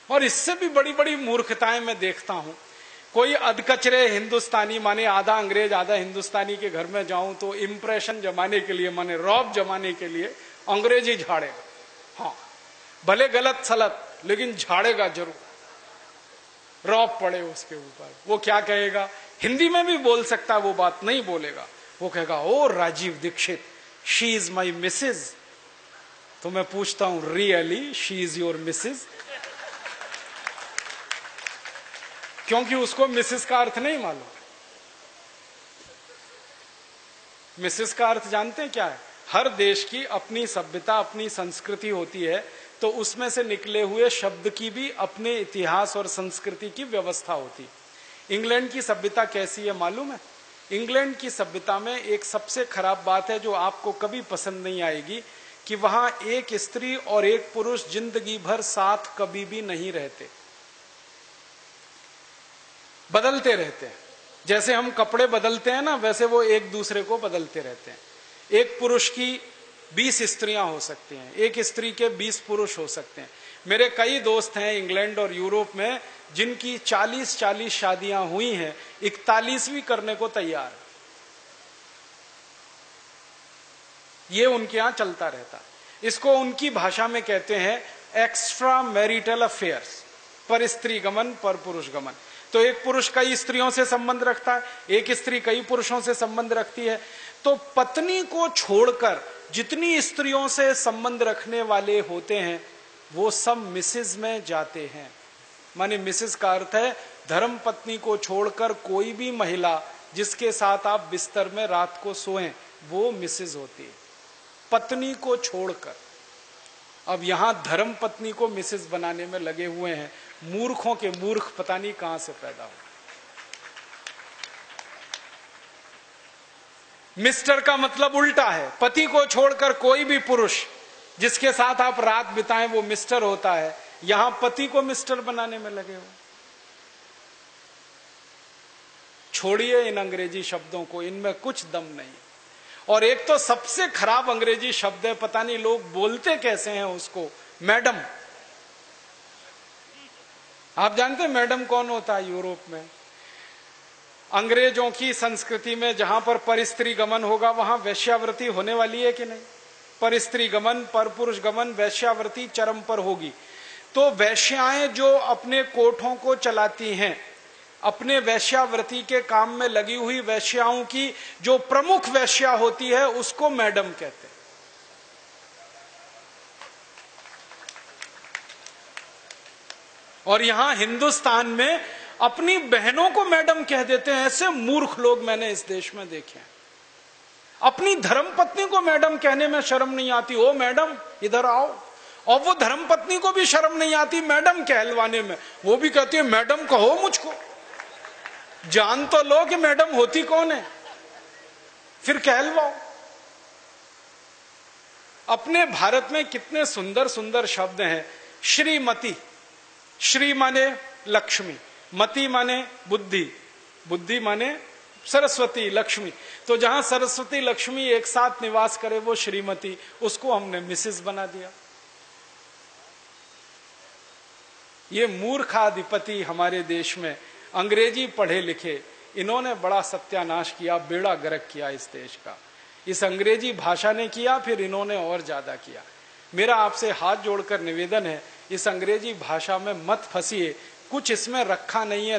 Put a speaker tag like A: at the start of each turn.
A: और इससे भी बड़ी बड़ी मूर्खताएं मैं देखता हूं। कोई अधकचरे हिंदुस्तानी, माने आधा अंग्रेज आधा हिंदुस्तानी के घर में जाऊं तो इंप्रेशन जमाने के लिए, माने रौब जमाने के लिए अंग्रेजी झाड़ेगा। हाँ, भले गलत सलत, लेकिन झाड़ेगा जरूर, रौब पड़े उसके ऊपर। वो क्या कहेगा, हिंदी में भी बोल सकता है, वो बात नहीं बोलेगा। वो कहेगा, ओ Rajiv Dixit, she is my Mrs. तो मैं पूछता हूं, really she is your Mrs? क्योंकि उसको मिसेस का अर्थ नहीं मालूम। मिसेस का अर्थ जानते हैं क्या है? हर देश की अपनी सभ्यता, अपनी संस्कृति होती है, तो उसमें से निकले हुए शब्द की भी अपने इतिहास और संस्कृति की व्यवस्था होती। इंग्लैंड की सभ्यता कैसी है मालूम है? इंग्लैंड की सभ्यता में एक सबसे खराब बात है जो आपको कभी पसंद नहीं आएगी, कि वहां एक स्त्री और एक पुरुष जिंदगी भर साथ कभी भी नहीं रहते, बदलते रहते हैं। जैसे हम कपड़े बदलते हैं ना, वैसे वो एक दूसरे को बदलते रहते हैं। एक पुरुष की 20 स्त्रियां हो सकती हैं, एक स्त्री के 20 पुरुष हो सकते हैं। मेरे कई दोस्त हैं इंग्लैंड और यूरोप में जिनकी 40-40 शादियां हुई हैं, 41वीं करने को तैयार। ये उनके यहां चलता रहता। इसको उनकी भाषा में कहते हैं एक्स्ट्रा मैरिटल अफेयर्स, पर स्त्री गमन पर पुरुष गमन। तो एक पुरुष कई स्त्रियों से संबंध रखता है, एक स्त्री कई पुरुषों से संबंध रखती है। तो पत्नी को छोड़कर जितनी स्त्रियों से संबंध रखने वाले होते हैं, वो सब मिसेज में जाते हैं। माने मिसेज का अर्थ है धर्म पत्नी को छोड़कर कोई भी महिला जिसके साथ आप बिस्तर में रात को सोएं, वो मिसेज होती है, पत्नी को छोड़कर। अब यहां धर्म पत्नी को मिसेज बनाने में लगे हुए हैं। मूर्खों के मूर्ख पता नहीं कहां से पैदा हो। मिस्टर का मतलब उल्टा है, पति को छोड़कर कोई भी पुरुष जिसके साथ आप रात बिताएं वो मिस्टर होता है। यहां पति को मिस्टर बनाने में लगे हो। छोड़िए इन अंग्रेजी शब्दों को, इनमें कुछ दम नहीं। और एक तो सबसे खराब अंग्रेजी शब्द है, पता नहीं लोग बोलते कैसे हैं उसको, मैडम। आप जानते हैं मैडम कौन होता है यूरोप में? अंग्रेजों की संस्कृति में जहां पर परस्त्री गमन होगा वहां वैश्यावृत्ति होने वाली है कि नहीं? परस्त्री गमन, पर पुरुष गमन, वैश्यावृत्ति चरम पर होगी। तो वैश्याएं जो अपने कोठों को चलाती हैं, अपने वैश्यावृत्ति के काम में लगी हुई वैश्याओं की जो प्रमुख वैश्या होती है उसको मैडम कहते हैं। और यहां हिंदुस्तान में अपनी बहनों को मैडम कह देते हैं। ऐसे मूर्ख लोग मैंने इस देश में देखे हैं। अपनी धर्मपत्नी को मैडम कहने में शर्म नहीं आती, ओ मैडम इधर आओ। और वो धर्मपत्नी को भी शर्म नहीं आती मैडम कहलवाने में, वो भी कहती है मैडम कहो मुझको। जान तो लो कि मैडम होती कौन है, फिर कहलवाओ। अपने भारत में कितने सुंदर सुंदर शब्द हैं। श्रीमती, श्री माने लक्ष्मी, मति माने बुद्धि, बुद्धि माने सरस्वती लक्ष्मी। तो जहां सरस्वती लक्ष्मी एक साथ निवास करे वो श्रीमती, उसको हमने मिसेस बना दिया। ये मूर्खाधिपति हमारे देश में अंग्रेजी पढ़े लिखे, इन्होंने बड़ा सत्यानाश किया, बेड़ा गर्क किया इस देश का। इस अंग्रेजी भाषा ने किया, फिर इन्होंने और ज्यादा किया। मेरा आपसे हाथ जोड़कर निवेदन है, इस अंग्रेजी भाषा में मत फंसिए, कुछ इसमें रखा नहीं है।